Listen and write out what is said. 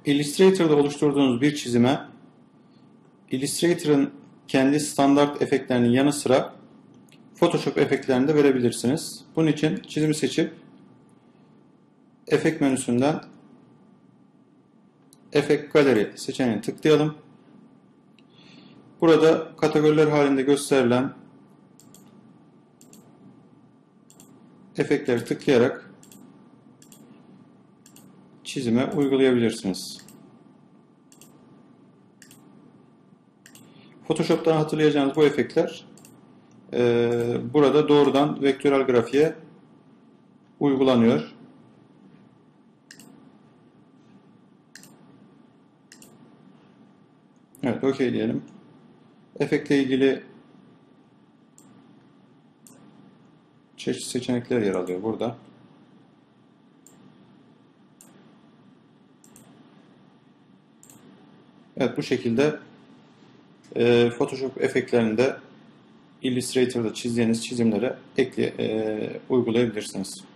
Illustrator'da oluşturduğunuz bir çizime Illustrator'ın kendi standart efektlerinin yanı sıra Photoshop efektlerini de verebilirsiniz. Bunun için çizimi seçip efekt menüsünden Efekt Galeri seçeneğine tıklayalım. Burada kategoriler halinde gösterilen efektleri tıklayarak çizime uygulayabilirsiniz. Photoshop'tan hatırlayacağınız bu efektler burada doğrudan vektörel grafiğe uygulanıyor. Evet, OK diyelim. Efektle ilgili çeşitli seçenekler yer alıyor burada. Evet, bu şekilde Photoshop efektlerinde Illustrator'da çizdiğiniz çizimlere uygulayabilirsiniz.